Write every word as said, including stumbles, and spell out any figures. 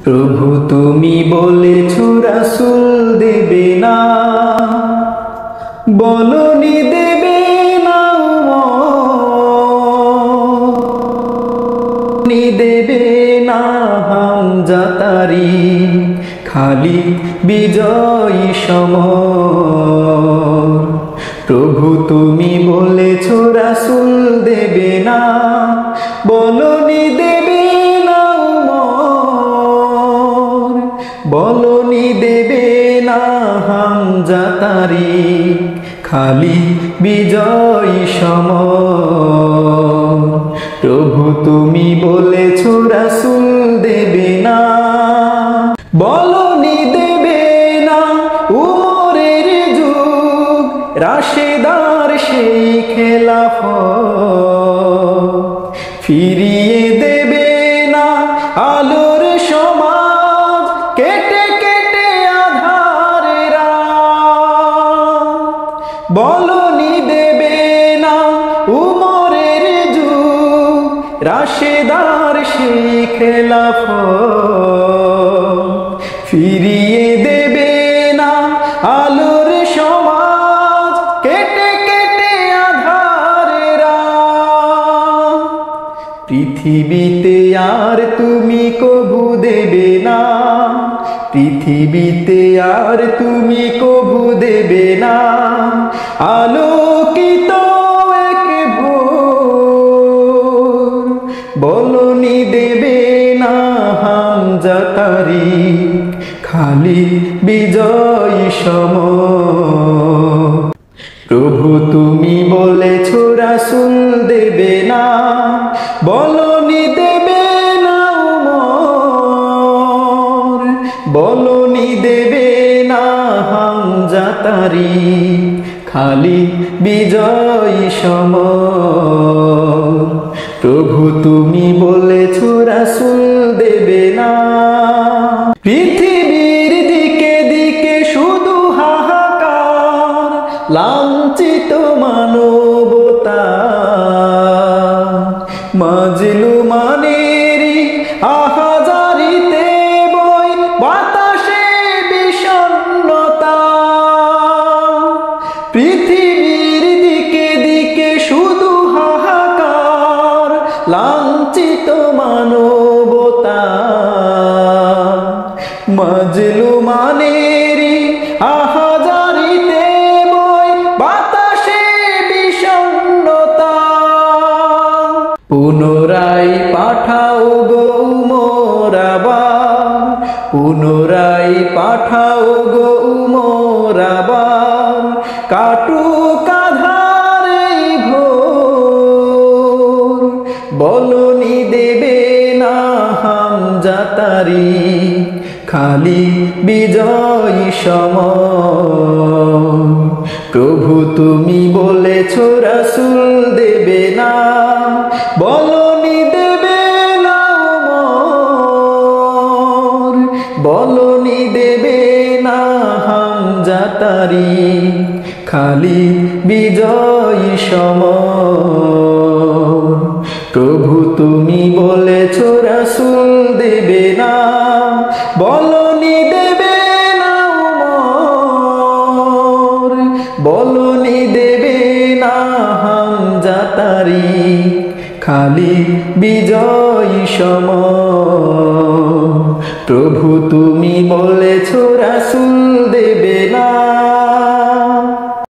প্রভু তুমি বলেছো রাসূল দেবে না, বলনি দেবে না, নি দেবে না হামজা তারিখ, খালিদ বিজয়ী সমর। প্রভু তুমি বলেছো রাসূল দেবে না, বলনি দেবে না, বলনি দেবে না হামজা তারিখ, খালিদ বিজয়ী সমর। প্রভু তুমি বলেছো রাসূল দেবে না, বলনি দেবে না উমরের যুগ, রাশেদার সেই খেলাফত, ফিরিয়ে দেবে না আলোর সমাজ, কেটে কেটে আধারে রাত। বলনি দেবে না উমরের যুগ, রাশেদার সেই খেলাফত, ফিরিয়ে দেবে না আলোর সমাজ, কেটে কেটে আধারে রাত। পৃথিবীতে আর তুমি কভু দেবে না, পৃথিবীতে আর তুমি কভু দেবে না আলোকিত এক ভোর। বলনি দেবে না হামজা তারিখ, খালিদ বিজয়ী সমর। প্রভু তুমি বলেছো রাসূল দেবে না, বলনি দেবে না উমর, বলনি দেবে না হামজা তারিখ, খালিদ বিজয়ী সমর। প্রভু তুমি বলেছো রাসূল দেবে না। পৃথিবীর দিকে দিকে শুধু হাহাকার, লাঞ্ছিত মানবতা, মাজলুমানেরই আহাজারিতে বই বাতাসে বিষণ্ণতা। পৃথিবীর দিকে দিকে শুধু হাহাকার, লাঞ্ছিত মানবতা, মাজলুমানেরই আহাজারিতে বই বাতাসে বিষণ্ণতা। পুনরায় পাঠাও গো উমর আবার, পুনরায় পাঠাও গো উমর আবার, কাটুক আঁধার এই ঘোর। বলনি দেবে না হামজা তারিখ, খালিদ বিজয়ী সমর। প্রভু তুমি বলেছো রাসূল দেবে না, বলনি দেবে না উমর, বলনি দেবে না হামজা তারিখ, খালিদ বিজয়ী সমর। প্রভু তুমি বলেছো রাসূল দেবে না, বলনি দেবে না উমর, বলনি দেবে না হামজা তারিখ, খালিদ বিজয়ী সমর। প্রভু তুমি বলেছো রাসূল